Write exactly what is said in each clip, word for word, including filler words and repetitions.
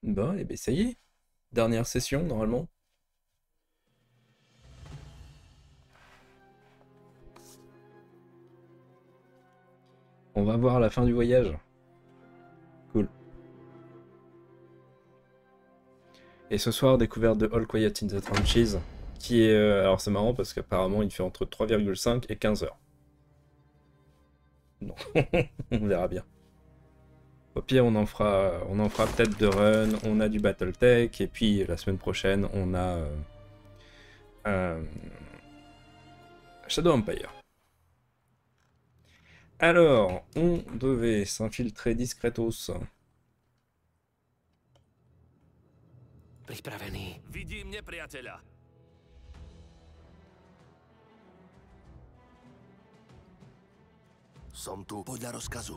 Bon, et ben ça y est. Dernière session, normalement. On va voir la fin du voyage. Cool. Et ce soir, découverte de All Quiet in the Trenches, qui est... euh, alors c'est marrant parce qu'apparemment il fait entre trois virgule cinq et quinze heures. Non, on verra bien. Au pire, on en fera, on en fera peut-être de run, on a du Battletech, et puis la semaine prochaine, on a euh, euh, Shadow Empire. Alors, on devait s'infiltrer discretos. Pripravený. Vidím nepriateľa. Som tu podľa rozkazu.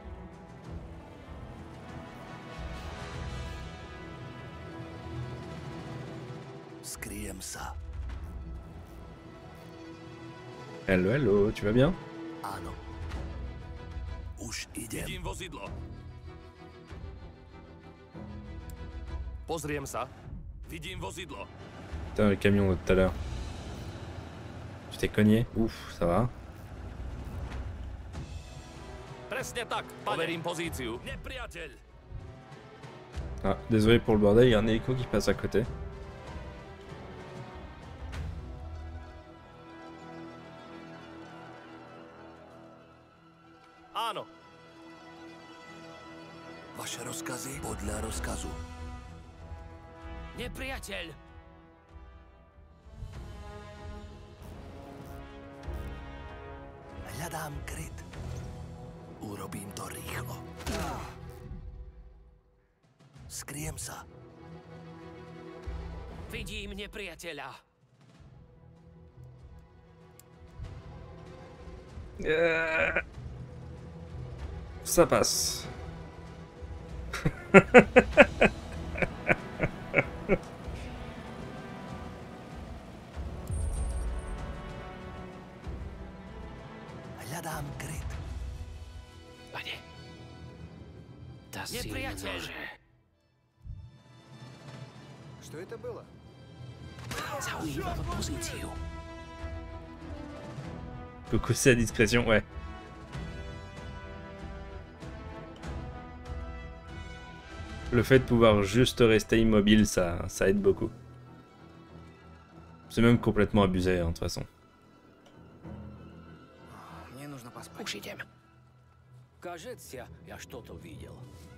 Skryjem sa. Hello, hello, tu vas bien? Áno. Už idem. Vidím vozidlo. Pozriem sa. Vidím vozidlo. Putain, le camion de tout à l'heure. Tu t'es cogné? Ouf, ça va. Presne tak, pane. Overím pozíciu. Nepriateľ. Ah, désolé pour le bordel, il y a un hélico qui passe à côté. Áno. Vaše rozkazy podľa rozkazu. Nepriateľ. Hľadám kryt. Urobím to rýchlo. Skryjem sa. Vidím nepriateľa. Euh, Ça passe. Hľadám kryt. Pane. Tá si Nepriateľ. Что это было? Zaujímavú pozíciu. Coucou, c'est la discrétion, ouais. Le fait de pouvoir juste rester immobile, ça, ça aide beaucoup. C'est même complètement abusé, hein, de toute façon. Мне нужно поспать. Už idem. Кажется, я что-то видел.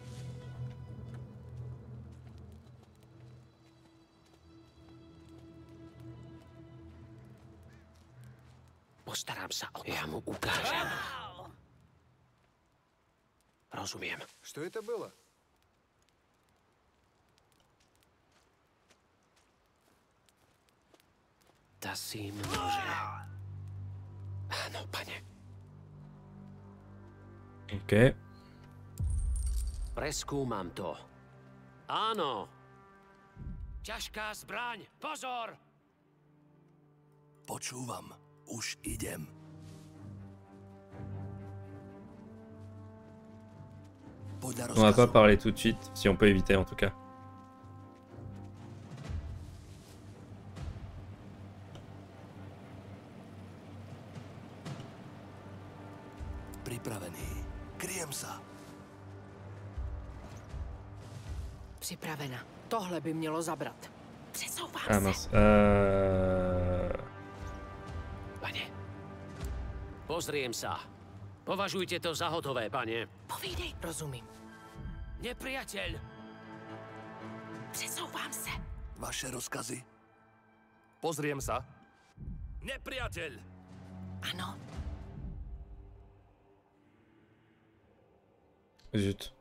Postaram sa o to. Ja mu ukážem. Rozumiem. Что это было? Tasím nože. Áno, pane. Ok. Preskúmam to. Áno. Ťažká zbraň. Pozor! Počúvam. Už idem. Podľa On va pas rozkazu. parler tout de suite, si on peut éviter en tout cas. Pripravený. Kryjem sa. Připravena. Tohle by mělo zabrat. Přesouvám Ah se. mince. Euh... Pane. Pozriem sa. Považujte to za hotové, pane. Povídej. Rozumím. Nepriateľ. Přesouvám se. Vaše rozkazy. Pozriem sa. Nepriateľ. Ano. Zut.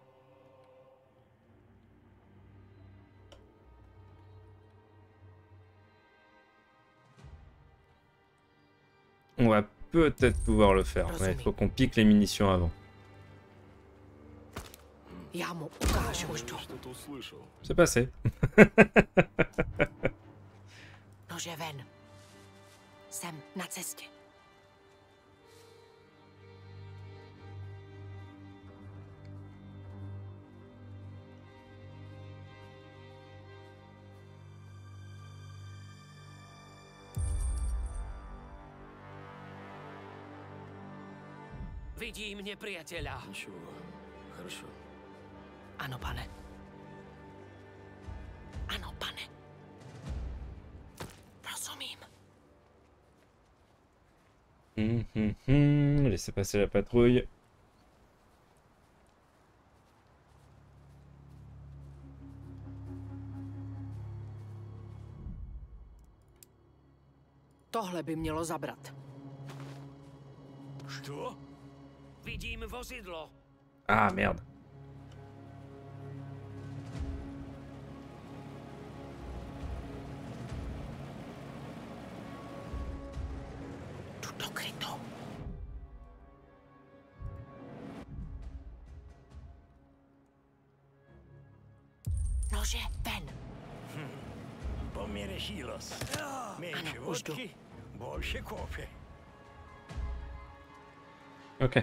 On va peut-être pouvoir le faire, mais il faut qu'on pique les munitions avant. Já mu ukážu. Что-то услышал. C'est passé. Nože ven. Jsem na cestě. Vidím nepriateľa. Ничего. Хорошо. Ano, pane. Ano, pane. Rozumím. Hum, hum, hum. Laissez passer la patrouille. Tohle by mělo zabrat. Čo? Vidím vozidlo. Ah, merde. Tu do krytu. Nože, ven. Померещилось. Меньше Ano, už jdu. водки, больше кофе. Ok.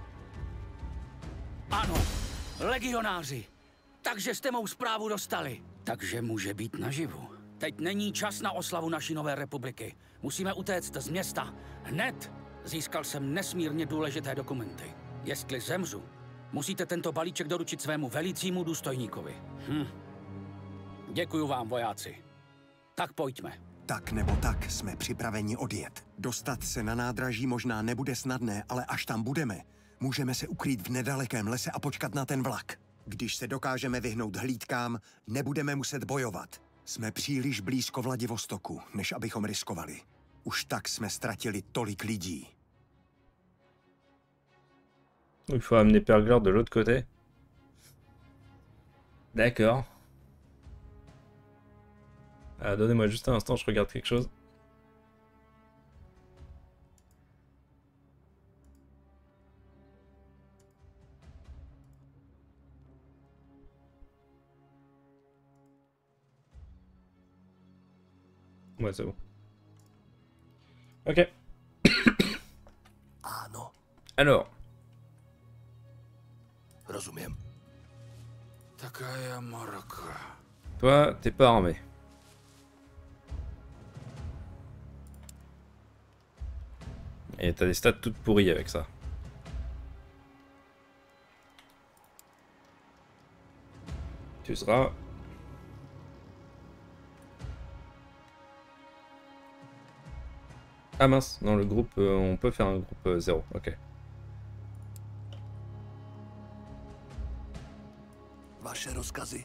Ano, legionáři. Takže jste mou zprávu dostali. Takže může být naživu. Teď není čas na oslavu naší nové republiky. Musíme utéct z města. Hned. Získal jsem nesmírně důležité dokumenty. Jestli zemřu, musíte tento balíček doručit svému velícímu důstojníkovi. Hm. Děkuju vám, vojáci. Tak pojďme. Tak nebo tak jsme připraveni odjet. Dostat se na nádraží možná nebude snadné, ale až tam budeme, můžeme se ukrýt v nedalekém lese a počkat na ten vlak. Když se dokážeme vyhnout hlídkám, nebudeme muset bojovat. Jsme příliš blízko Vladivostoku, než abychom riskovali. Už tak jsme ztratili tolik lidí. Il faut amener Perglor de l'autre côté. D'accord. Euh, Donnez-moi juste un instant, je regarde quelque chose. Ouais, c'est bon. Ok. Áno. Alors. Rozumiem. Taká maraka. Toi, t'es pas armé. Et t'as des stats toutes pourries avec ça. Tu seras... Ah mince, non, le groupe, euh, on peut faire un groupe euh, zéro, ok. Vaše rozkazy.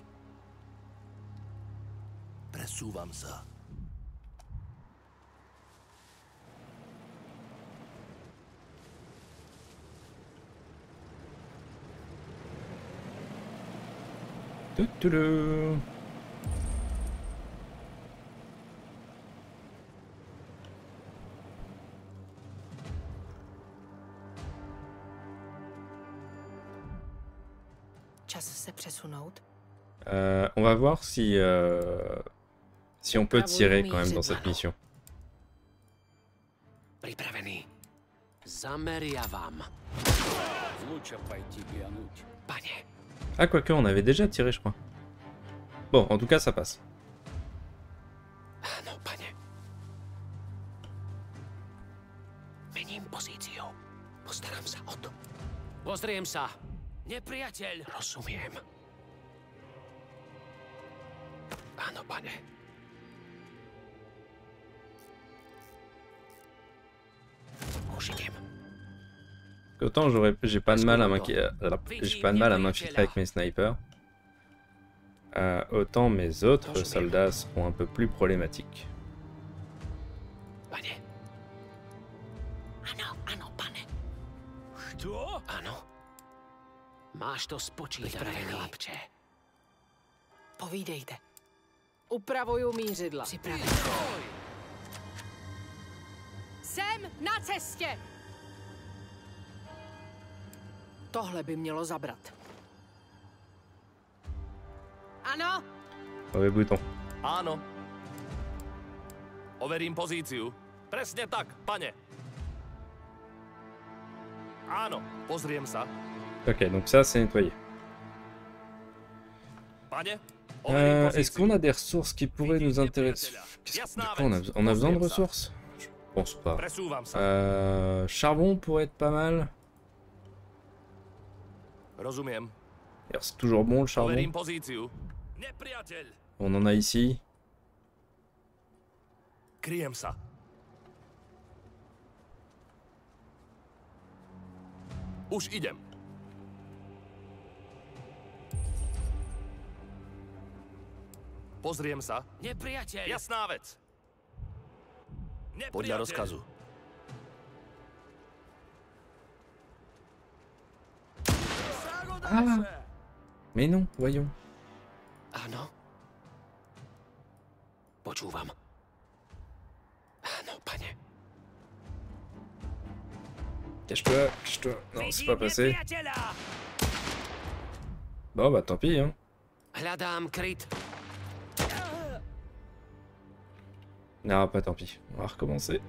Presúvam sa. Toutoulou. Čas se přesunout. Euh, on va voir si, euh, si on peut tirer quand même dans cette mission. Pripravený. Zameriavam. Pane. Ah, quoique, on avait déjà tiré, je crois. Bon, en tout cas, ça passe. Áno, pane. Mením pozíciu. Postaram sa o to. Pozriem sa. Nepriateľ. Rozumiem. Áno, pane. Už idem. Autant j'aurais, j'ai pas de mal à m'inquiéter, j'ai pas de mal à m'infiltrer avec mes snipers. Euh, autant mes autres soldats seront un peu plus problématiques. Pane. Áno, áno, pane. Что? Áno. Máš to spočítané, chlapče. Povídejte. Upravuju mířidla. Připravený. Jsem na cestě! Tohle by mělo zabrat. Ano? Mauvais bouton. Áno. Overím pozíciu. Presne tak, pane. Áno, pozriem sa. Ok, donc ça c'est nettoyé. Pane, Euh, Est-ce qu'on a des ressources qui pourraient nous intéresser? Qu'est-ce que- du coup, on a, on a besoin de ressources? Je pense pas. Presúvam sa. Euh, charbon pourrait être pas mal. Rozumiem. Alors, c'est toujours bon le charbon. Overím pozíciu. Nepriateľ. On en a ici. Kryjem sa. Už idem. Pozriem sa. Nepriateľ! Jasná vec. Podľa rozkazu. Ah. Mais non, voyons. Áno. Počúvam. Áno, pane. Cache-toi, cache-toi. Non, c'est pas passé. Bon, bah tant pis, hein. Hľadám kryt. Non, pas tant pis. On va recommencer.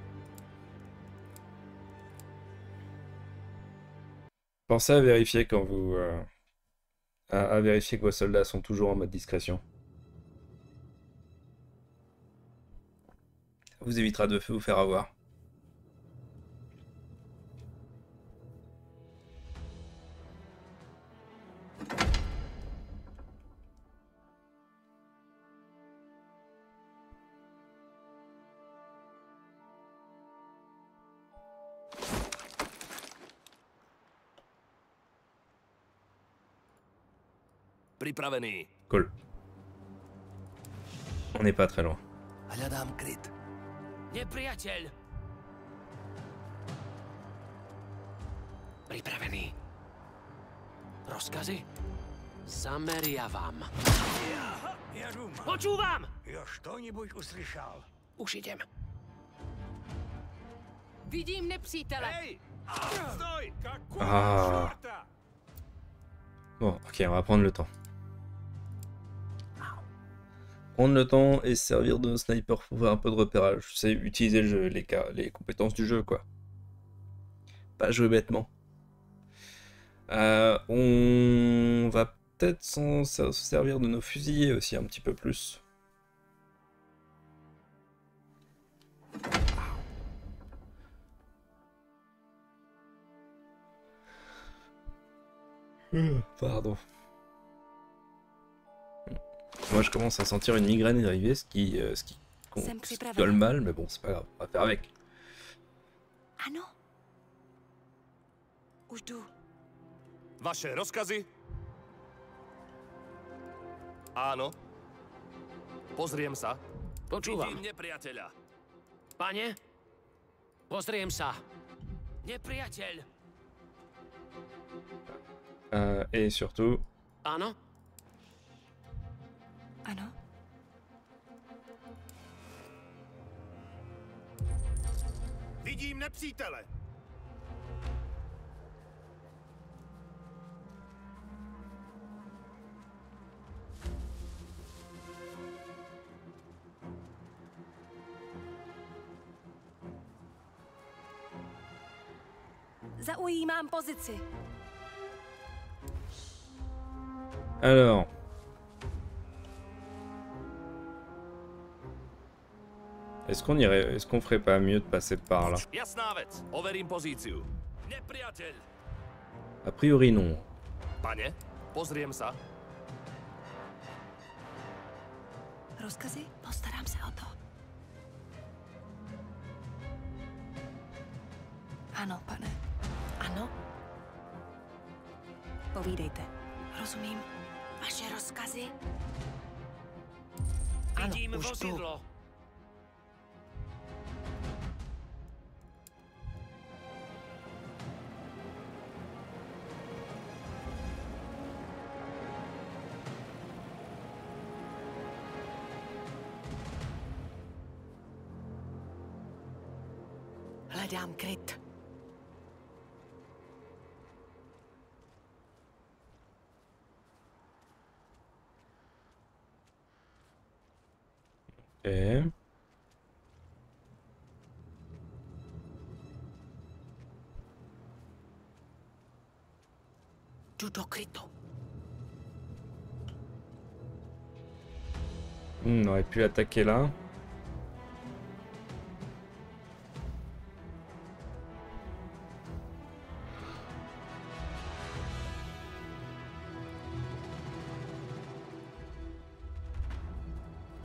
Pensez à vérifier quand vous... Euh, à, à vérifier que vos soldats sont toujours en mode discrétion. Ça vous évitera de vous faire avoir. Pripravený. Cool. On n'est pas très loin. Hľadám kryt. Nepriateľ! Pripravený. Rozkazy? Zameriavam. Я думал, Počúvam! я что-нибудь услышал. Už idem. Vidím nepřítele. Hej! Stoj! Ah. Bon, ok, on va prendre le temps. Prendre le temps et servir de sniper pour faire un peu de repérage. C'est utiliser le jeu, les, cas, les compétences du jeu, quoi. Pas jouer bêtement. Euh, on va peut-être s'en se servir de nos fusiliers aussi un petit peu plus. Pardon. Moi je commence à sentir une migraine arriver, ce qui, euh, ce qui, ce qui colle mal, mais bon c'est pas grave, on va faire avec. Ano. Už jdu. Vaše rozkazy? Áno. Pozriem sa. Počúvam. Vidím nepriateľa. Pane? Pozriem sa. Nepriateľ. Euh, et surtout... Áno? Ano. Vidím nepřítele. Zaujímám pozici. Alors... Est-ce qu'on irait, est-ce qu'on ferait pas mieux de passer par là? Jasná vec. Overím pozíciu. Nepriateľ. A priori non. Pane, pozriem sa. Rozkazy? Postarám se o to. Ano, pane. Ano? Povídejte. Rozumím. Vaše rozkazy? Ano, Vidím už tu. vozidlo. Hledám kryt. Okay. Jdu do krytu. Hmm, on aurait pu attaquer là.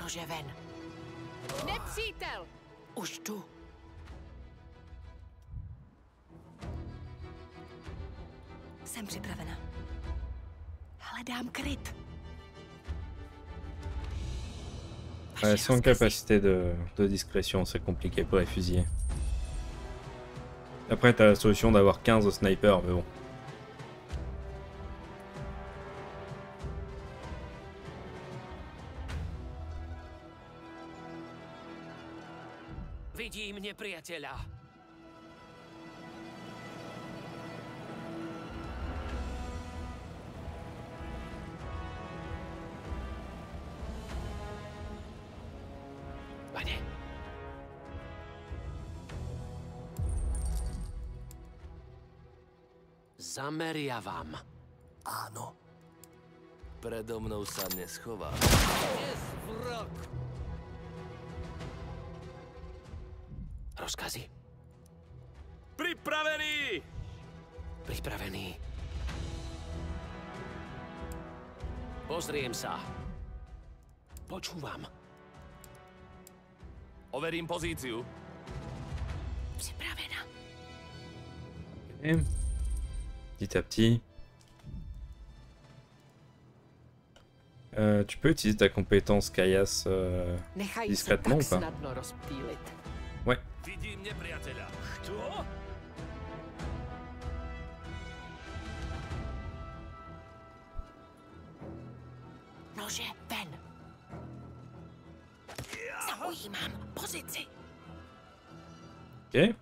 Nože ven. Nepřítel! Už jdu. Jsem připravena. Hledám kryt. Ouais, sans capacité de, de discrétion, c'est compliqué pour les fusillés. Après, t'as la solution d'avoir quinze snipers, mais bon. Vidím nepriateľa. Pane. Zameriavam. Áno. Predo mnou sa neschová. Yes, vrok. Rozkazy. Pripravený! Pripravený. Pozriem sa. Počúvam. Overím pozíciu. Připravena. Et petit à petit. Euh, tu peux utiliser ta compétence Kaias euh, Nechají se discrètement tak ou pas? snadno rozptýlit. Ouais. Vidím nepriateľa. Čo? Nože ven. Zaujímám pozici. Ok.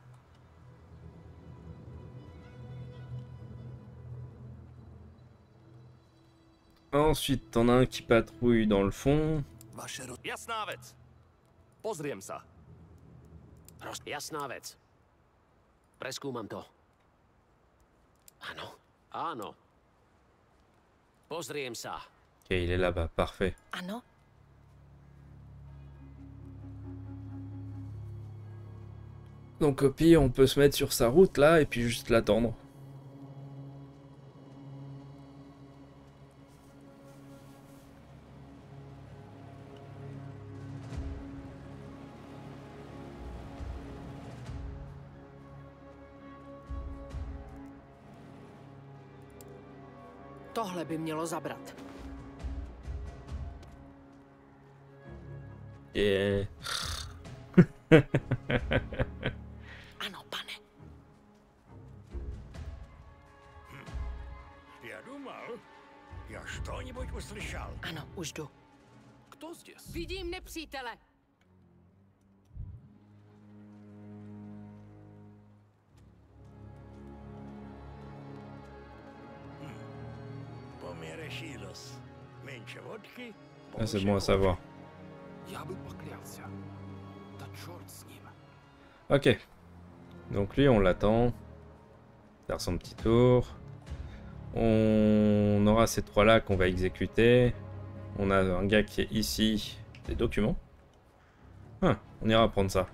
Ensuite, t'en as un qui patrouille dans le fond. Vaše ro... Jasná vec. Pozriem sa. Roz... Jasná vec. Preskúmam to. Áno. Áno. Pozriem sa. Ok, il est là-bas, parfait. Ano. Donc au pire, on peut se mettre sur sa route là et puis juste l'attendre. Tohle by mělo zabrat. Et... Ano, pane. Já думал, я что-нибудь услышал. Ano, už jdu. Kto zdесь? Vidím nepřítele. Poměre šílos. Menše vodky. Ah, c'est bon à savoir. Ja by pokliался. Da čort s ním. Ok. Donc lui, on l'attend. Faire son petit tour. On aura ces trois-là qu'on va exécuter. On a un gars qui est ici. Des documents. Ah, on ira prendre ça.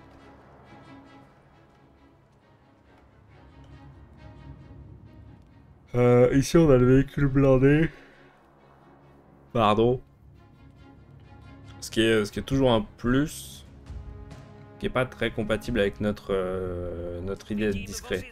Euh, ici, on a le véhicule blindé. Pardon. Ce qui est, ce qui est toujours un plus. Qui est pas très compatible avec notre, euh, notre idée d'être discret.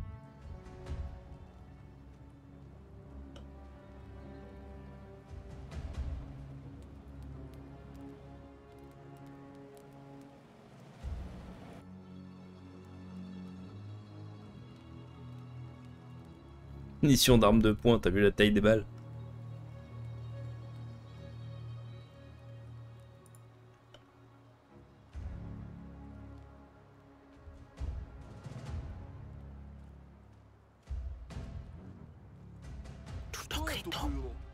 Munition d'armes de poing, t'as vu la taille des balles? Do krytu.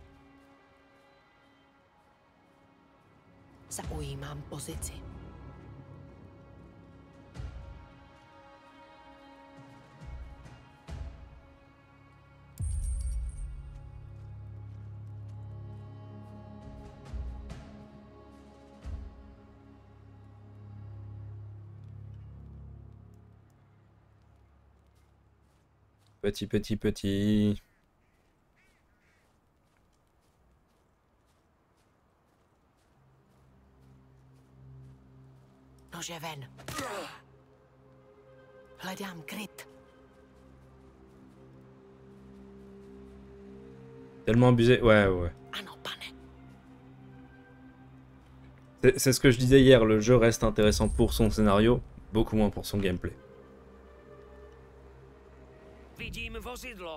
Zaujímám pozici. Petit, petit, petit. Nože ven. Hledám kryt. Tellement abusé. Ouais, ouais. Ano, pane. C'est c'est ce que je disais hier, le jeu reste intéressant pour son scénario, beaucoup moins pour son gameplay. Vidím vozidlo.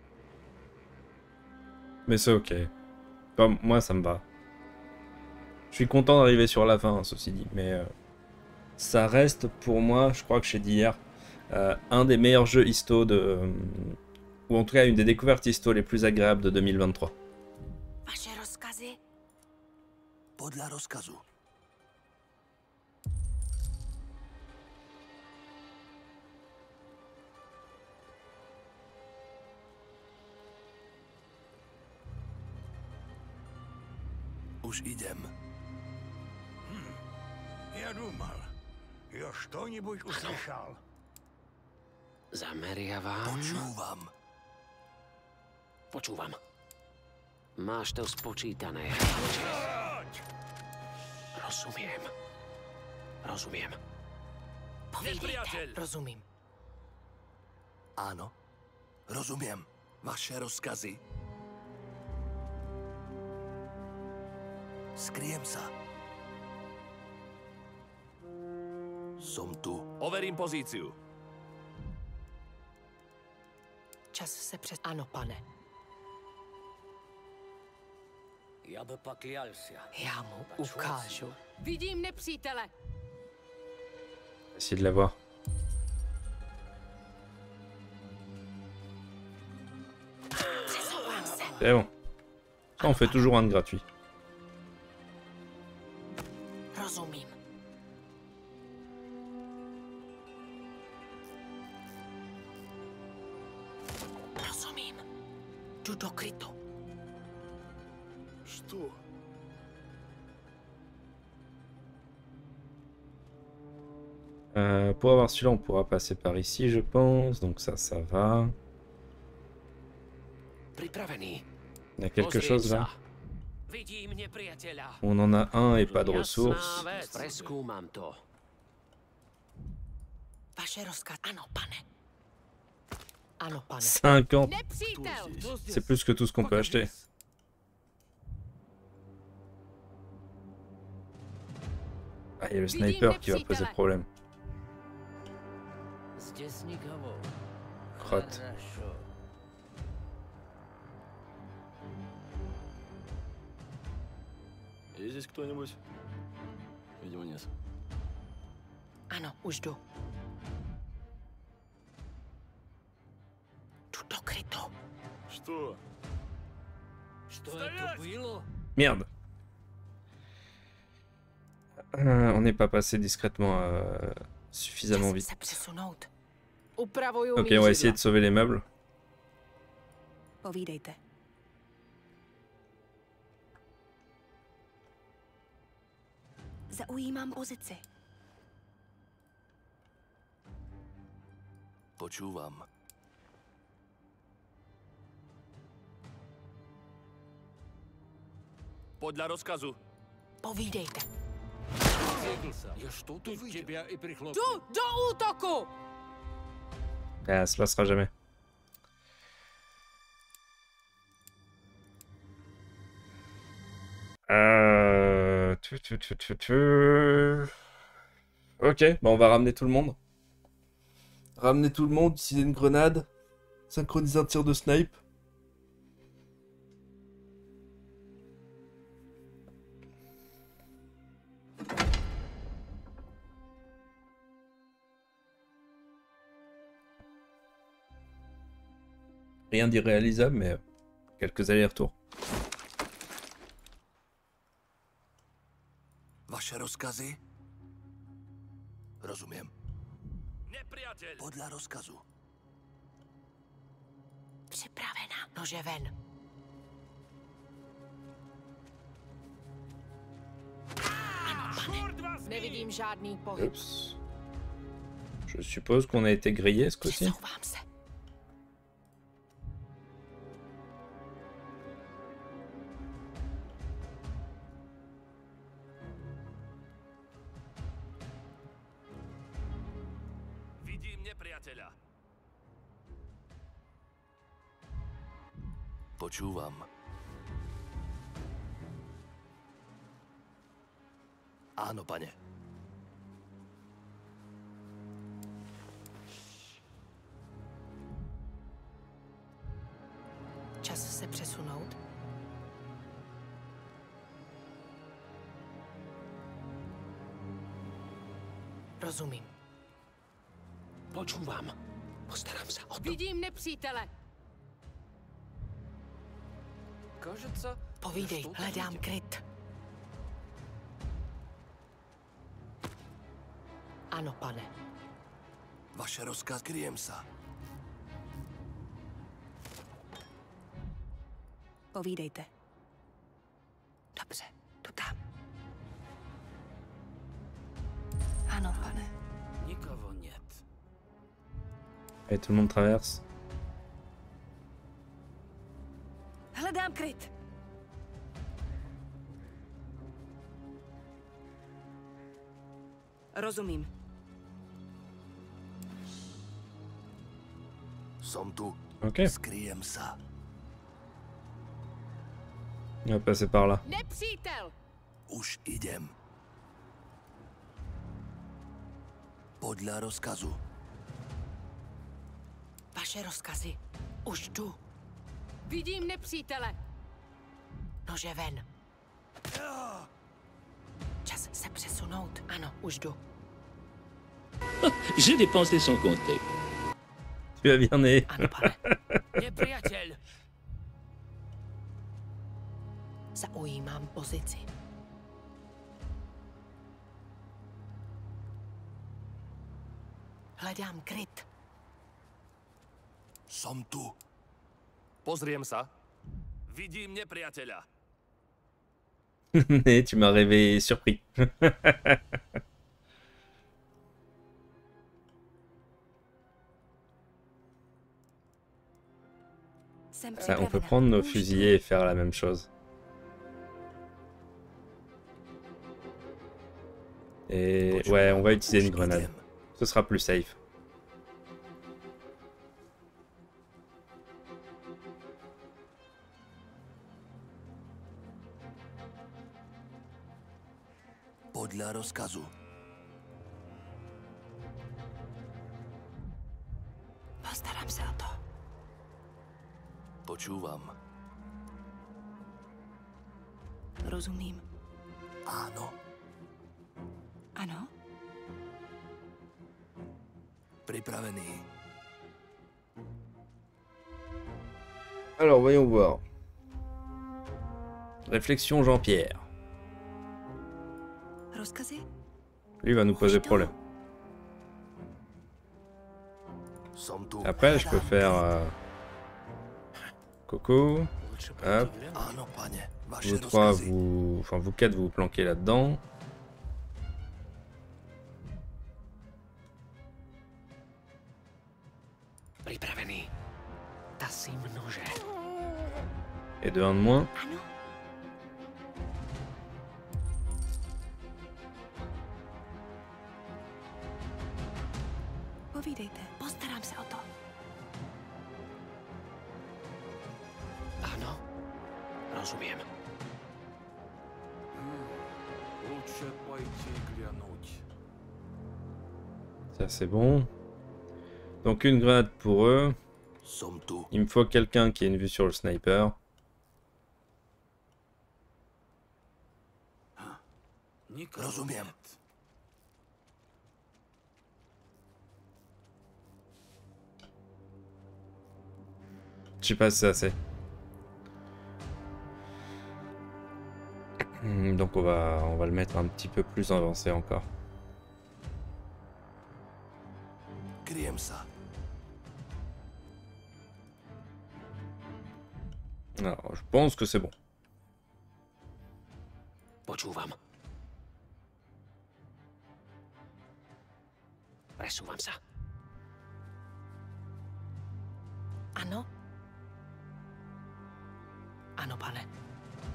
Mais c'est ok. Enfin, moi, ça me va. Je suis content d'arriver sur la fin, hein, ceci dit, mais euh, ça reste pour moi, je crois que j'ai dit hier, euh, un des meilleurs jeux histo de... Euh, ou en tout cas une des découvertes histo les plus agréables de deux mille vingt-trois. Vaše rozkazy? Podle rozkazu. Už idem. Hm. Я думал, я что-нибудь услышал. Zameriavám. Počúvam. Počúvam. Máš to spočítané. Rozumiem. Rozumiem. Povídejte. Rozumím. Áno. Rozumiem. Vaše rozkazy. Skriem sa. Som tu. Overím pozíciu. Čas se přes... Ano, pane. Já by pak jalsia. Já mu ukážu. Vidím nepřítele. Essayer de l'avoir. C'est bon. Ça, on fait toujours un de gratuit. Rozumím. Rozumím. Jdu do krytu. Что? Euh, pour avoir celui-là, on pourra passer par ici, je pense. Donc ça, ça va. Pripravený. Il y a quelque chose là. Vidím nepriateľa. On en a un et pas de ressources. Preskúmam to. Vaše rozkaz. Ano, pane. Ano, pane. cinquante. Nepřítel. C'est plus que tout ce qu'on peut acheter. Ah, il y a le sniper qui va poser problème. Здесь никого. Crotte. Хорошо. Есть здесь кто-нибудь? Видимо, нет. Ano, už jdu. Jdu do krytu. Что? Что это было? Merde. Euh, on n'est pas passé discrètement euh, suffisamment Čas vite. se přesunout. Upravuju Ok, on va essayer de sauver les meubles. Povídejte. Zaujímám pozici. Počúvam. Podľa rozkazu. Povídejte. Я что тут тебя и прихлопнул. Jdu do útoku! Ah, cela sera jamais. Euh... tu, tu, tu, tu, tu. Ok, bah on va ramener tout le monde. Ramener tout le monde, utiliser une grenade. Synchroniser un tir de snipe. Rien d'irréalisable, mais quelques allers-retours. Vaše rozkazy? Rozumiem. Nepriateľ. Podľa rozkazu. Připravena. Nože ven. Ano, pane. Nevidím žádný pohyb. Oups. Je suppose qu'on a été grillé ce coup-ci. Přesouvám se. Vidím nepriateľa. Počúvam. Áno, pane. Čas se přesunout. Rozumím. Počúvam. Postaram sa o to. Vidím nepřítele. Кажется, Povídej, что-то hledám видел. kryt. Ano, pane. Vaše rozkaz, kryjem sa. Povídejte. Dobře, tu tam. Ano, pane. Nikoho нет. Et tout le monde traverse. Hledám kryt. Rozumím. Som tu. Ok. Skryjem sa. On va passer par là. Nepřítel! Už idem. Podľa rozkazu. Vaše rozkazy. Už jdu. Vidím nepřítele. Nože ven. Čas se přesunout. Ano, už jdu. J'ai dépensé sans compter. Tu as bien né. Ano, pane. Nepriateľ. Zaujímám pozici. Hledám kryt. Som tu. Pozriem sa. Vidím nepriateľa. Et tu m'as rêvé surpris. Jsem Ça, on peut připravena. prendre nos Už fusillés et faire la même chose. Et ouais, on va utiliser une grenade. Ce sera plus safe. Podľa rozkazu. Postarám se o to. Počúvam. Rozumím. Áno. Ano? Pripravený. Alors, voyons voir. Réflexion Jean-Pierre. Rozkazy? Lui va nous poser problème. Som tu. Après, je peux faire... euh, Coco. Hop. Áno, pane. Vaše Vous trois, rozkazy. vous... Enfin, vous quatre, vous vous planquez là-dedans. Pripravený. Tasím nože. Et de un de moins. Ano? Povídejte. Postarám se o to. Áno. Rozumiem. Лучше пойти глянуть. Ça, c'est bon. Donc, une grenade pour eux. Som tu. Il me faut quelqu'un qui ait une vue sur le sniper. Nikoho Rozumiem. нет. Je sais pas si c'est assez. Hmm, Donc on va, on va le mettre un petit peu plus avancé encore. Kryjem sa. Alors, je pense que c'est bon. Počúvam. Presúvam sa. Ano? Ano, pane.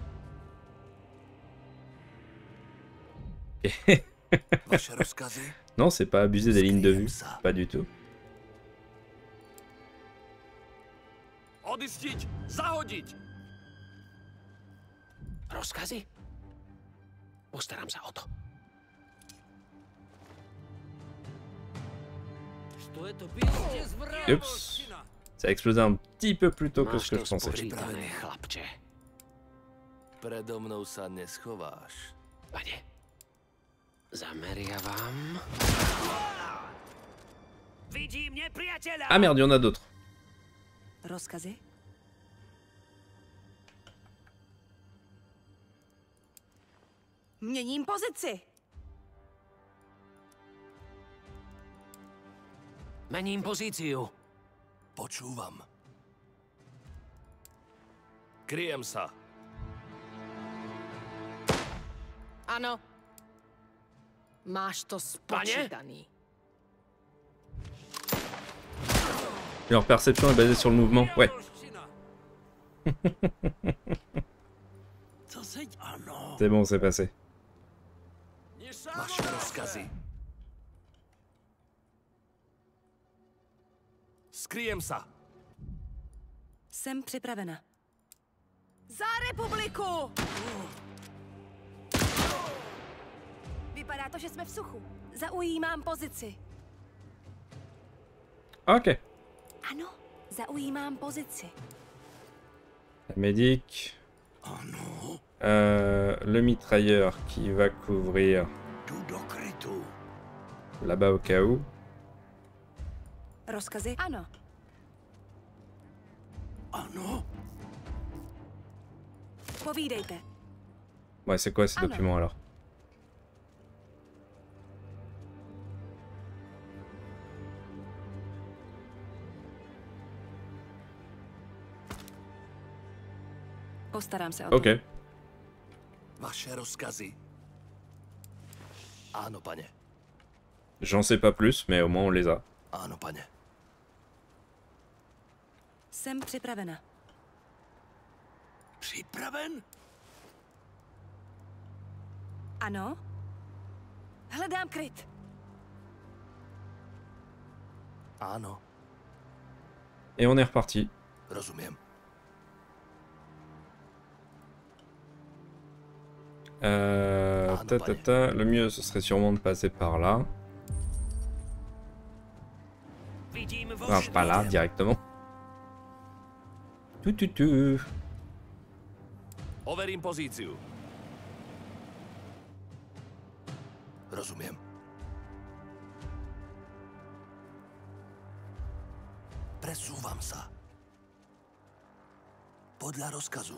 Vaše rozkazy. Non, c'est pas abuser des lignes de vue. Pas du tout. Odistiť! Zahodiť! Rozkazy? Postarám sa o to. Oups. Ça a explosé un petit peu plus tôt que ce que je pensais. Pripravené, chlapče. Predo mnou sa neschováš. Pane, zameriavam. Vidím nepriateľa! Ah merde, il y en a d'autres. Rozkazy? Měním pozici. Mením pozíciu. Počúvam. Kryjem sa. Ano. Máš to spočítaný. Leur perception est basée sur le mouvement. Ouais. C'est bon, c'est passé. Vaše rozkazy. Skryjem sa. Jsem připravena. Za republiku! Vypadá to, že jsme v suchu. Zaujímám pozici. Ok. Ano, zaujímám pozici. La médic. Euh, le mitrailleur qui va couvrir là-bas au cas où. Rozkazy? Ano. Ano. Povídejte. Ouais, c'est quoi ces Ah, documents alors? Postarám se o to. Ok. Vaše rozkazy. Áno, pane. J'en sais pas plus, mais au moins on les a. Áno, pane. Jsem připravena. Připraven? Ano. Hledám kryt. Áno. Et on est reparti. Rozumiem. Euh, ta, ta, ta. Le mieux ce serait sûrement de passer par là. Enfin, pas là directement. Tout, tout, tout. Overím pozíciu. Rozumiem. Presúvam sa. Podľa rozkazu.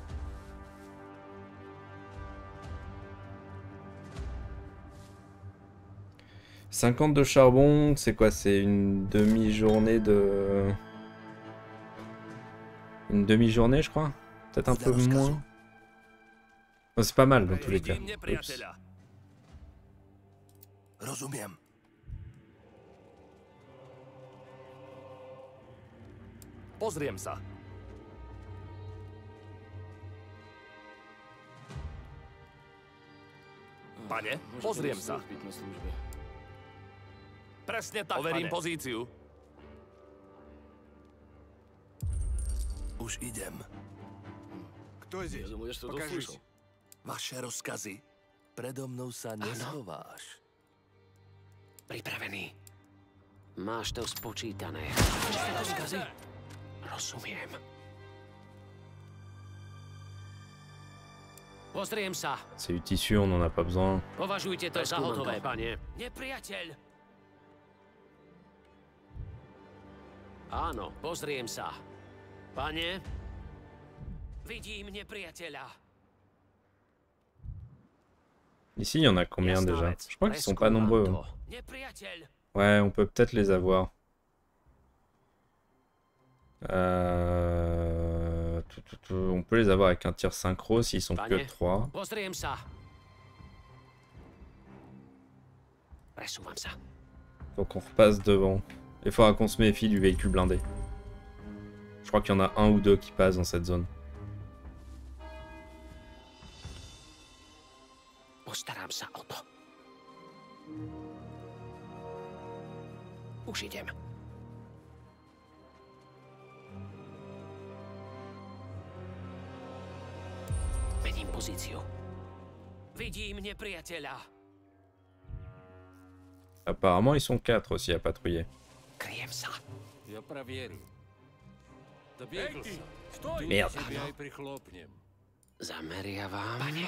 cinquante de charbon, c'est quoi? C'est une demi-journée de... Une demi-journée, je crois? Peut-être un peu moins. Oh, c'est pas mal dans tous les cas. Oups. Rozumiem. Pozriem sa. Pane, pozriem sa. Presne tak, overím pane. pozíciu. Už idem. Кто здесь? Я думаю, я что-то Покажись. услышал. Vaše rozkazy. Predo mnou sa neschováš. Pripravený. Máš to spočítané. Rozkazy? Rozumiem. Pozriem sa. C'est du tissu, on en a pas besoin. Považujte to za hotové, pane. Nepriateľ! Áno, pozriem sa. Pane, Vidím nepriateľa. Ici, il y en a combien Jasná déjà? vec. Je crois qu'ils sont pas Preskúmam nombreux. to. Nepriateľ! Ouais, on peut peut-être les avoir. Euh... tout, tout, tout. On peut les avoir avec un tir synchro s'ils sont que Pane, trois. pozriem sa. Presúvam sa. Faut qu'on repasse devant. Il faudra qu'on se méfie du véhicule blindé. Je crois qu'il y en a un ou deux qui passent dans cette zone. Postarám sa o to. Už idem. Mením pozíciu. Vidím nepriateľa. Apparemment, ils sont quatre aussi à patrouiller. Kryjem sa. Я проверю. Добегал Эй, sa. sтой! Merde. Тебя и прихлопнем. Zameriavam. Pane,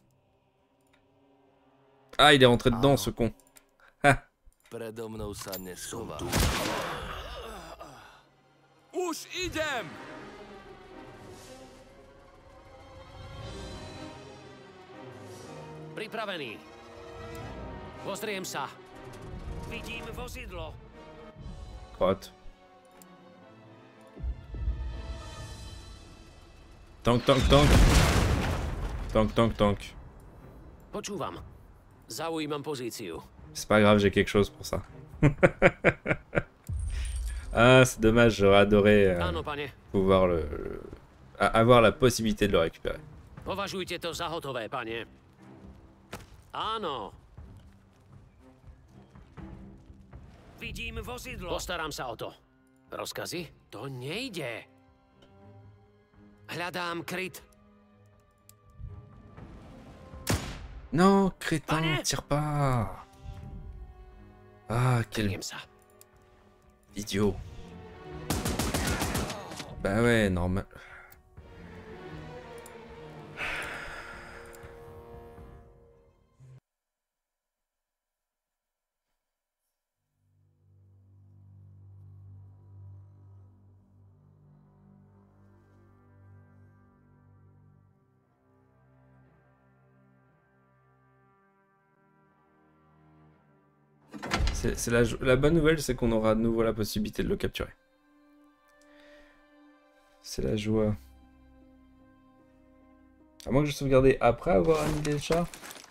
Ah, il est rentré dedans, ce con. Ah, Predo mnou sa neschováš. Už idem! Pripravený. Pozriem sa. Vidím vozidlo. crotte. Tank, tank, tank. Tank, tank, tank. Počúvam. Zaujímam pozíciu. C'est pas grave, j'ai quelque chose pour ça. Ah, c'est dommage, j'aurais adoré euh, Áno, pane. pouvoir le, le- a- avoir la possibilité de le récupérer. Považujte to za hotové, pane. Áno. Vidím vozidlo. Postaram sa o to. Rozkazy? To nejde. Hľadám kryt. Non, crétin, Pane. tire pas. Ah, quel Kryjem sa. idiot. Bah ouais, normal. C'est c'est la, jo- la bonne nouvelle, c'est qu'on aura de nouveau la possibilité de le capturer. C'est la joie. À moins que je sauvegarde après avoir annihilé le char.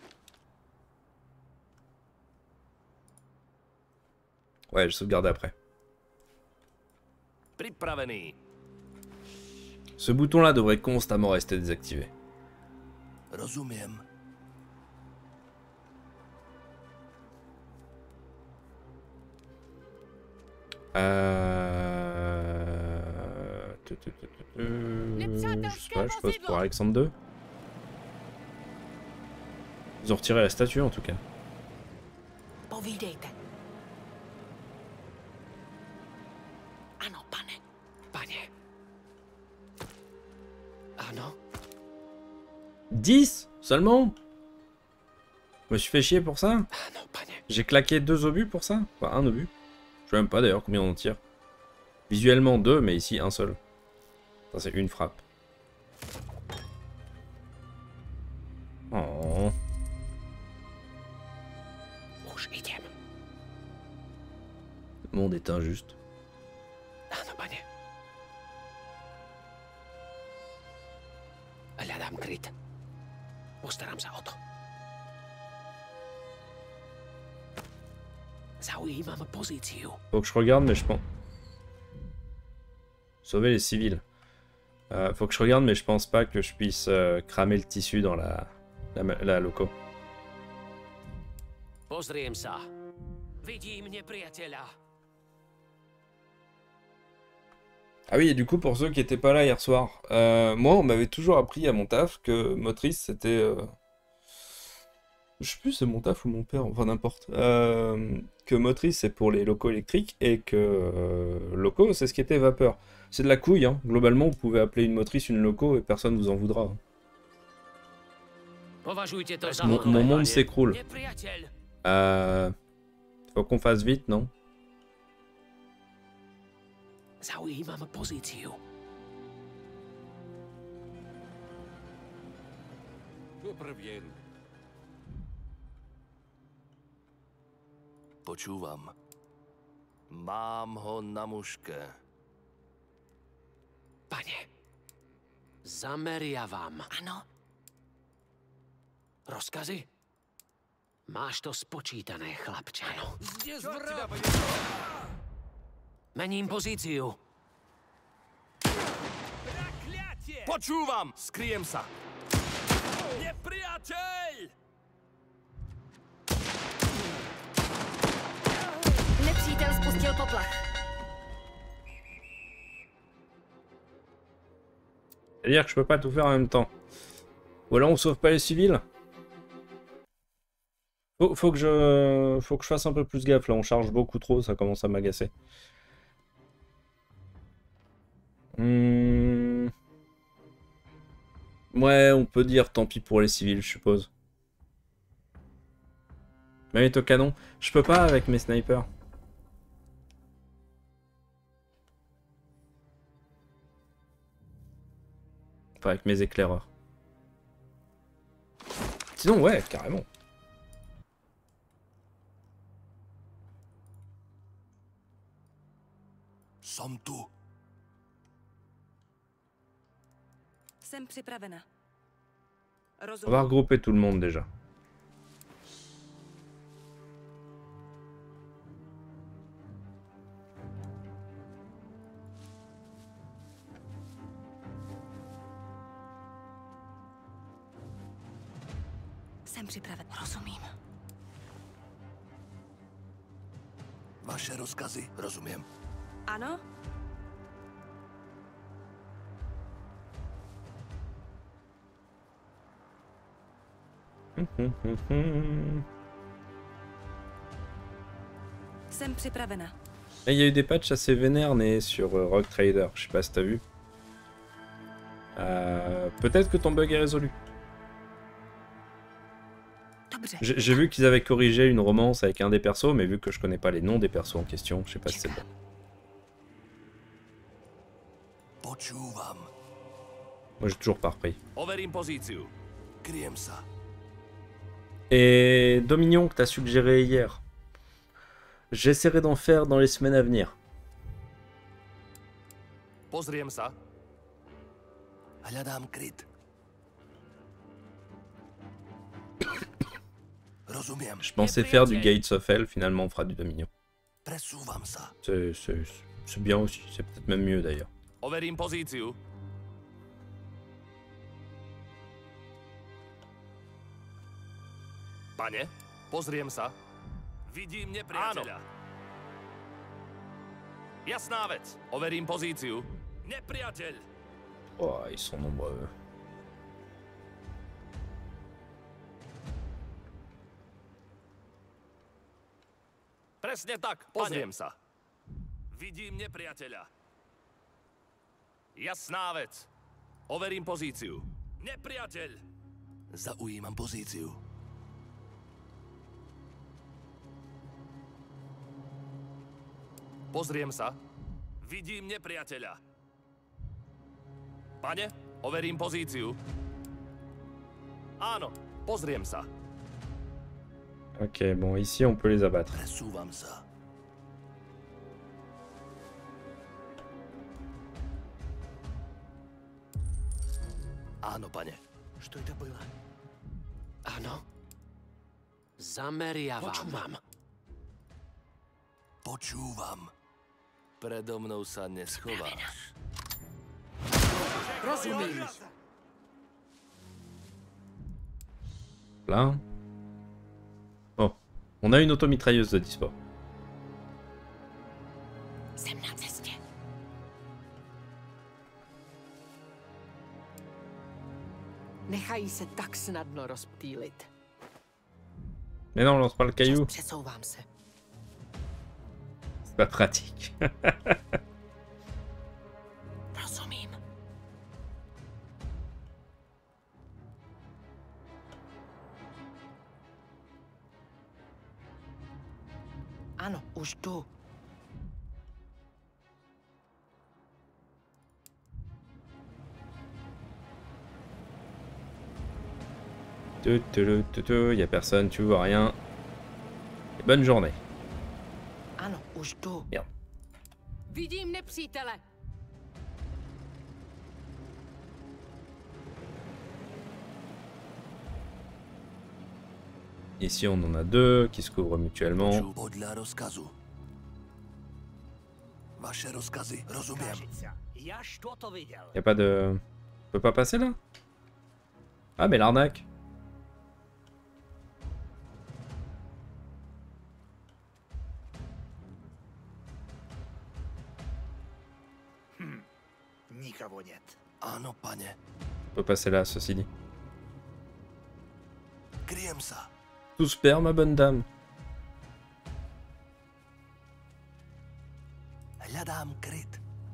Ouais, je sauvegarde après. Pripravený. Ce bouton-là devrait constamment rester désactivé. Rozumiem. Euh... tu- tu- tu- tu- tu- Je sais pas, je pose pour Alexandre deux. Ils ont retiré la statue en tout cas. povídejte. Ano, pane. Pane. Áno. dix seulement? Je me suis fait chier pour ça? Áno, pane. J'ai claqué deux obus pour ça? Enfin, un obus. Je sais même pas d'ailleurs combien on en tire. Visuellement deux, mais ici un seul. Ça c'est une frappe. Oh. Už idem. Le monde est injuste. Áno, pane. Hľadám kryt. Postaram sa o to. Zaujímam pozíciu. Faut que je regarde, mais je pense. Sauver les civils. Euh, faut que je regarde, mais je pense pas que je puisse euh, cramer le tissu dans la, la, la loco. Pozriem sa. Vidím nepriateľa. Ah oui, et du coup, pour ceux qui étaient pas là hier soir, euh, moi, on m'avait toujours appris à mon taf que motrice, c'était... Euh... Je sais plus, c'est mon taf ou mon père, enfin n'importe. Euh, que motrice, c'est pour les locaux électriques, et que euh, loco, c'est ce qui était vapeur. C'est de la couille, hein. Globalement, vous pouvez appeler une motrice une loco, et personne vous en voudra. Považujte to za Mon, hotové, mon monde pane. s'écroule. Nepriateľ. Euh... Faut qu'on fasse vite, non? Zaujímam pozíciu. To prověru. Počúvam. Mám ho na muške. Pane. Zameriavam. Ano, Rozkazy? Máš to spočítané, chlapče. Áno. Zde zvrát. Mením pozíciu. Prokliatie. Počúvam! Skrijem sa. Nepriateľ. Nepřítel spustil poplach. C'est-à-dire que je peux pas tout faire en même temps. Ou alors on sauve pas les civils. Faut, faut que je, faut que je fasse un peu plus gaffe là. On charge beaucoup trop, ça commence à m'agacer. Hmm... Ouais, on peut dire tant pis pour les civils, je suppose. Mais au canon, je peux pas avec mes snipers. Enfin, avec mes éclaireurs. Sinon, ouais, carrément. Som tu. Jsem připravena. On Rozumím. va regrouper tout le monde déjà. Jsem připravena. Rozumím. Vaše rozkazy, rozumím. Ano? Jsem připravena. Et il y a eu des patchs assez vénères nés sur euh, Rogue Trader, je sais pas si t'as vu. Euh, Peut-être que ton bug est résolu. J'ai j'ai vu qu'ils avaient corrigé une romance avec un des persos, mais vu que je connais pas les noms des persos en question, je sais pas si c'est bon. Počúvam. Moi j'ai toujours pas repris. Overím pozíciu. Kryjem sa. Et Dominion que t'as suggéré hier, j'essaierai d'en faire dans les semaines à venir. Pozriem sa. Hľadám kryt. Rozumiem. Je pensais faire du Gates of Hell, finalement on fera du Dominion. Presúvam sa. C'est c'est- c'est bien aussi, c'est peut-être même mieux d'ailleurs. Overím pozíciu. Pane, pozriem sa. Vidím nepriateľa. Jasná vec. Overím pozíciu. Nepriateľ. Oh, ils sont nombreux. Presne tak, pozriem sa. Vidím nepriateľa. Jasná vec. Overím pozíciu. Nepriateľ. Zaujímam pozíciu. Pozriem sa. Vidím nepriateľa. Pane, overím pozíciu. Áno, pozriem sa. Ok, bon, ici on peut les abattre. Presúvam sa. Áno, pane. Что это было? Ano. Zameriavam vám. Počúvam. Predo mnou sa neschováš. Rozumím. Là. Oh, on a une automitrailleuse de dispo. Jsem na cestě. Nechají se tak snadno rozptýlit. Mais non, lance pas le caillou. Přesouvám se. C'est pas pratique. Rozumím. Ano, už jdu. Tu, tu, tu, tu, tu, y a personne, tu vois rien. Et bonne journée. Ano, už jdu. Merde. Vidím nepřítele. Ici on en a deux qui se couvrent mutuellement. Podľa rozkazu. Vaše rozkazy, rozumiem. Já što to viděl. Y a pas de... On peut pas passer là? Ah mais l'arnaque. Nikoho нет. Áno, pane. On peut passer là, ceci dit. Kryjem sa. Tout se perd, ma bonne dame. Hľadám kryt.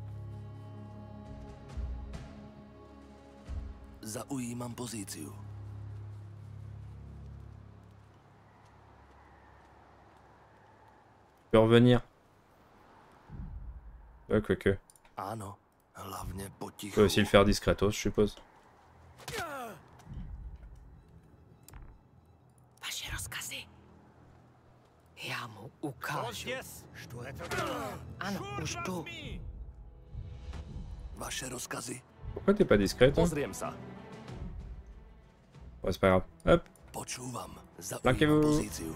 Zaujímam pozíciu. Tu peux revenir. Ouais, quoique. Áno, hlavne Tu potichu. peux aussi le faire discretos, je suppose. Vaše rozkazy. Já mu ukážu. Что это? Ano, už jdu. Vaše rozkazy. Pourquoi t'es pas discret, toi? Pozriem sa. Ouais, c'est pas grave. Hop. Počúvam. Planquez-vous. Zaujímam pozíciu.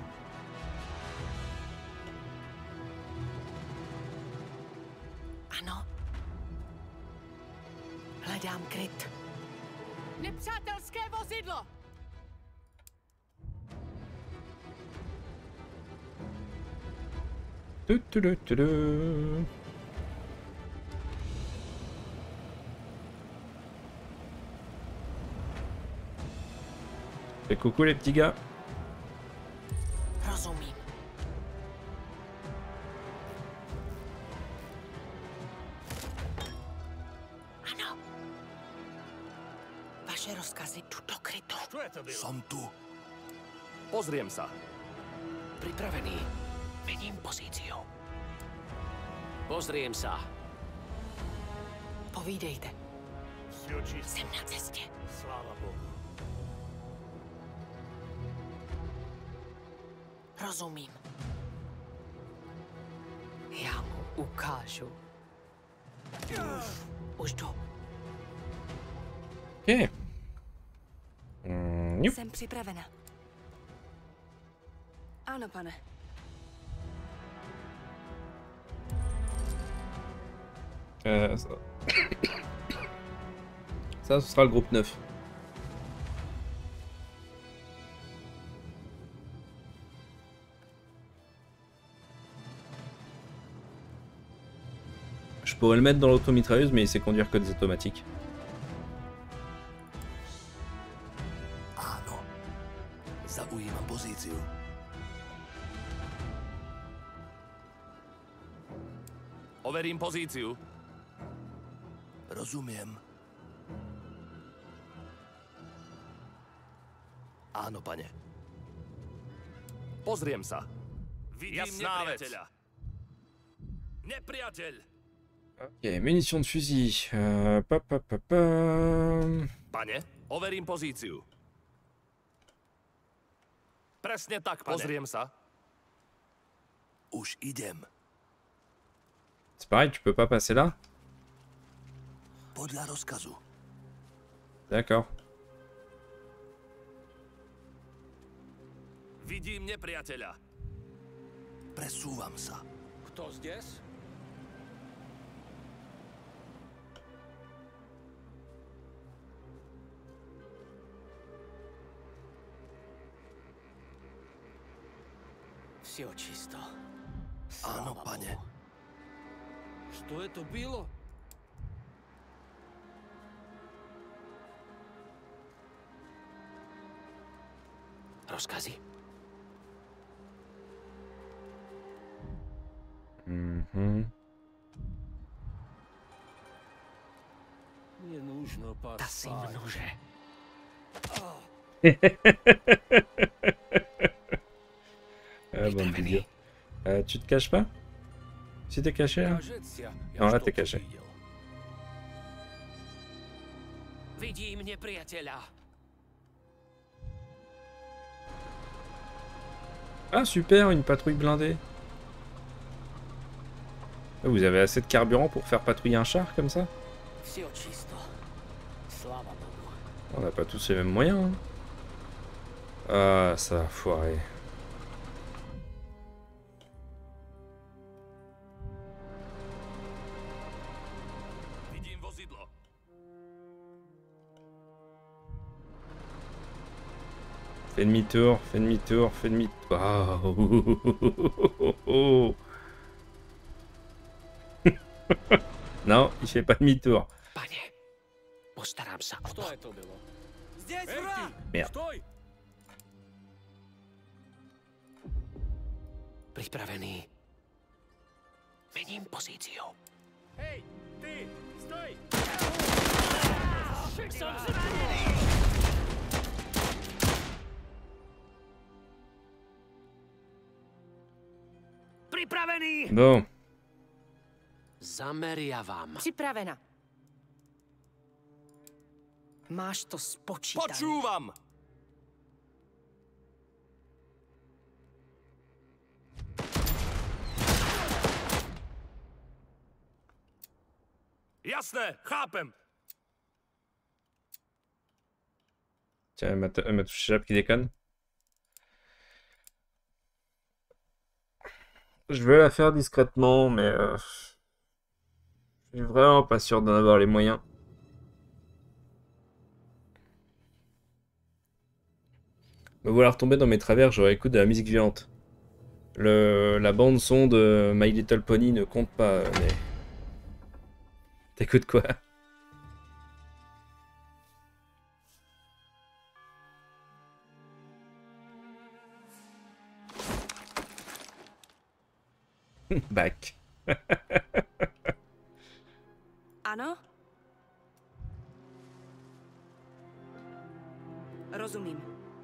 Ano. Hledám kryt. Nepřátelské vozidlo! Tu, tu, tu, tu, tu. Fais coucou les petits gars. Rozumím. Ano. Vaše rozkazy jdu do krytu. Что это было? Som tu. Pozriem sa. Pripravený. Vidím pozíciu. Pozriem sa. Povídejte. Все чисто. Jsem na cestě. Слава Богу. Rozumím. Já mu ukážu. Už jdu. Ok. Mm, jup. Jsem připravena. Ano, pane. Euh, ça... ça, ce sera le groupe neuf. Je pourrais le mettre dans l'automitrailleuse, mais il sait conduire que des automatiques. Áno. Zaujímam pozíciu. Overím pozíciu. Rozumiem. Áno, pane. Pozriem sa. Vidím Jasná vec. nepriateľa. Nepriateľ. Ok, munitions de fusil. Euh, pa, pa, pa, pa. Pane, overím pozíciu. Presne tak, pane. Pozriem sa. Už idem. C'est pareil, tu peux pas passer là? Podľa rozkazu. D'accord. Vidím nepriateľa. Presúvam sa. Kto zdes? Все чисто. Áno, Слава pane. Богу. Что это было? Rozkazy. Mhm. Не нужно Ta si поспать. nože. Ah, bon, idiot. Euh, tu te caches pas? Si t'es caché là? Кажется, я Non, là что-то t'es caché. видел. Vidím nepriateľa. Ah super, une patrouille blindée. Vous avez assez de carburant pour faire patrouiller un char comme ça? Все чисто. Слава Богу. On n'a pas tous les mêmes moyens. Hein. Ah, ça va foirer. Vidím vozidlo. Fais demi-tour, fais demi-tour, fais demi-tour. Ah, oh, oh, oh, oh, oh. Non, il fait pas demi-tour. Pane, postarám sa o to. Что это было? Здесь враг! Merde. Sтой! Pripravený. Mením pozíciu. Hej, ty, stoj! Som zranený! Připravený! Bon. Zameriavam. Připravena. Máš to spočítané. Počúvam! Jasné, chápem. Tiens, ma, ma touche chap qui déconne. Je vais la faire discrètement, mais euh, je suis vraiment pas sûr d'en avoir les moyens. Me voilà retombé dans mes travers, j'aurais écouté de la musique violente. Le, la bande son de My Little Pony ne compte pas, mais... T'écoutes quoi? Back. Ano? Rozumím.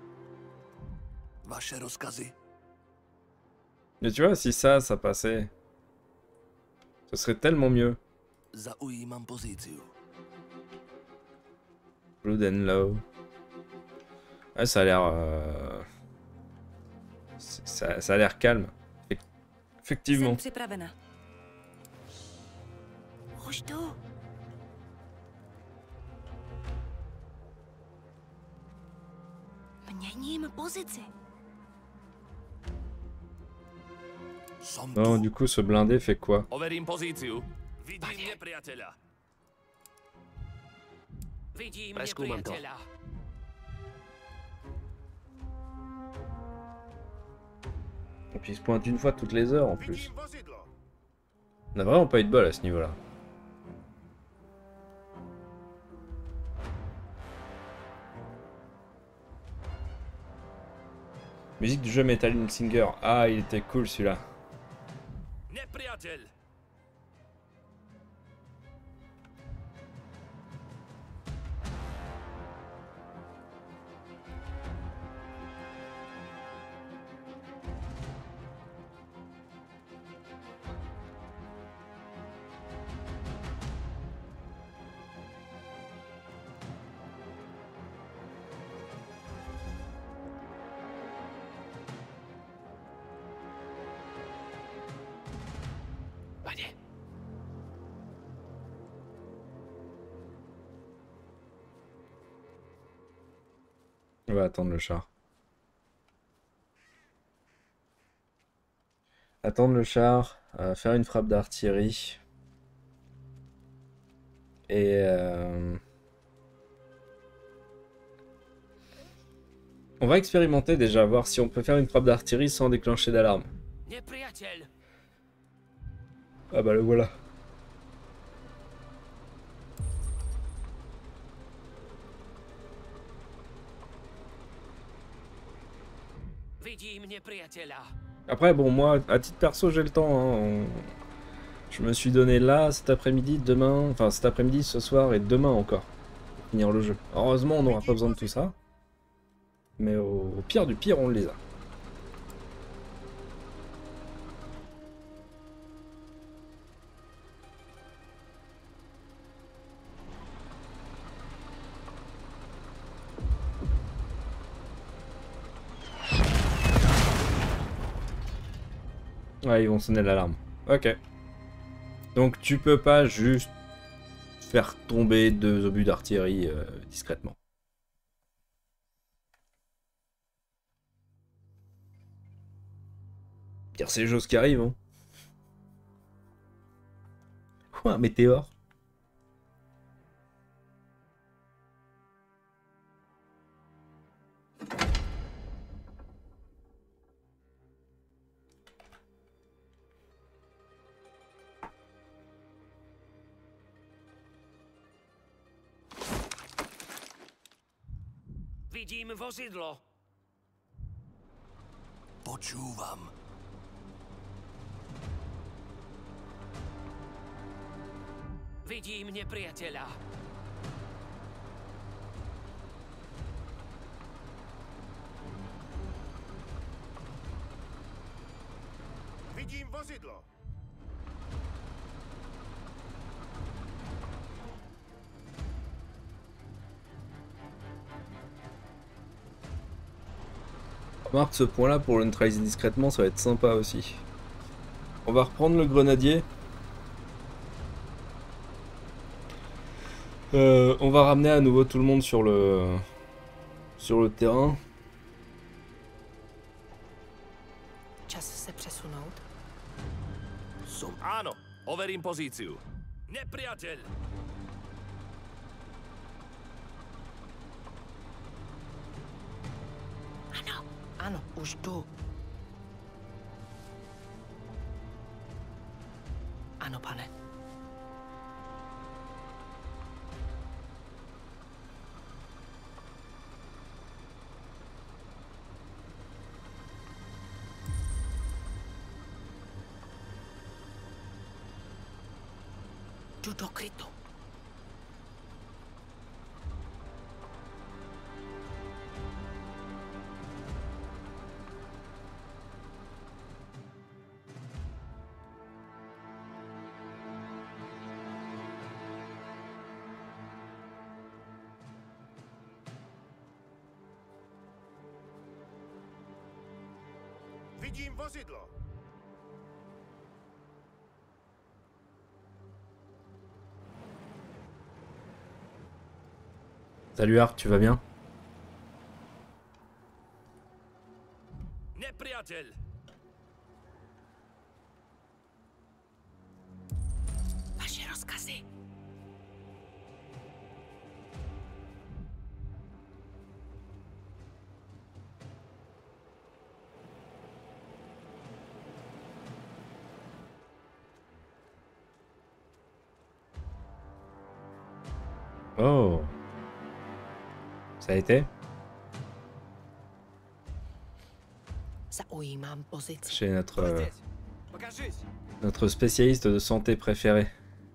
Vaše rozkazy? Mais tu vois, si ça, ça passait, ce serait tellement mieux. Zaujímam pozíciu. Blood and Low. Ouais, ça a l'air... Euh... Ça, ça a l'air calme. Effectivement. Jsem připravena. Už jdu. Měním pozici. Non, du coup, ce blindé fait quoi? Overím pozíciu. Vidím nepriateľa. Vidím Preskúmam to. nepřítela. Et puis il se pointe une fois toutes les heures en plus. Vidím vozidlo. On a vraiment pas eu de bol à ce niveau-là. Musique du jeu Metal Singer. Ah, il était cool celui-là. Nepriateľ. Pane, On va attendre le char. Attendre le char, euh, faire une frappe d'artillerie. Et... Euh... On va expérimenter déjà, voir si on peut faire une frappe d'artillerie sans déclencher d'alarme. Nepřijatel. Ah bah le voilà. Vidím nepřítela. Après bon moi, à titre perso j'ai le temps. Hein. On- Je me suis donné là cet après-midi, demain, enfin cet après-midi, ce soir et demain encore. Pour finir le jeu. Heureusement on n'aura pas besoin de tout ça. Mais au, au pire du pire on les a. Ouais, ils vont sonner l'alarme. Ok. Donc tu peux pas juste faire tomber deux obus d'artillerie euh, discrètement. Dire c'est les choses qui arrivent. Hein. Quoi, un météore? Vidím vozidlo. Počúvam. Vidím nepriateľa. Vidím vozidlo. Remarque ce point-là pour le neutraliser discrètement, ça va être sympa aussi. On va reprendre le grenadier. Euh, on va ramener à nouveau tout le monde sur le sur le terrain. Čas se přesunout. Som... Áno, overím pozíciu. Nepriateľ. Ano, ano, už jdu. Ano, pane. Jdu do krytu. Vidím vozidlo. Salut Ark, tu vas bien? Nepriateľ. Vaše rozkazy. Oh. Ça a été? Zaujímám pozici. Chez notre euh, notre spécialiste de santé préféré.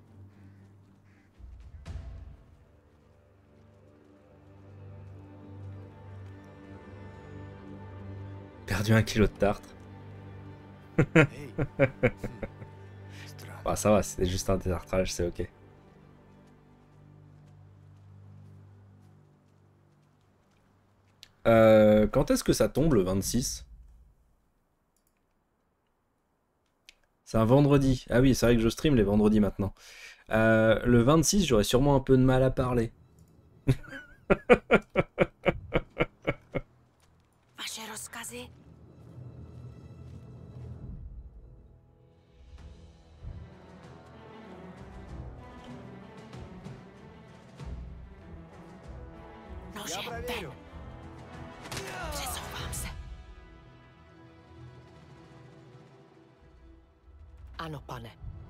Perdu un kilo de tartre. Bah ça va, c'était juste un détartrage, c'est ok. Euh, quand est-ce que ça tombe le vingt-six? C'est un vendredi. Ah oui, c'est vrai que je stream les vendredis maintenant. Euh, le vingt-six, j'aurais sûrement un peu de mal à parler. Vaše rozkazy. Nože, ven. Přesouvám se. Ano, pane.